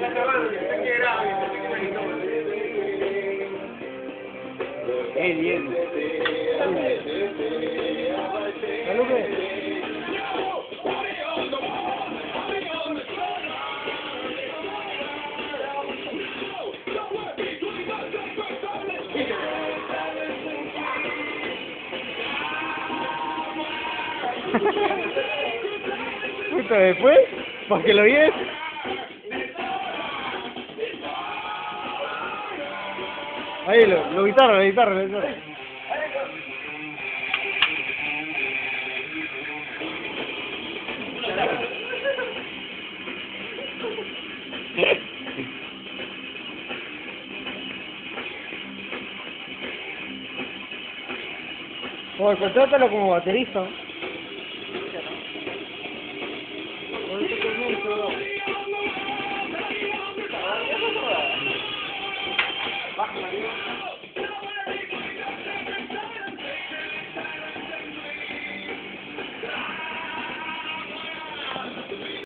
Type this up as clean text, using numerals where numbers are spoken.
Bien. Salud. Puta, después, para que lo vies. Ahí lo guitarra. Bueno, contrátalo como baterista.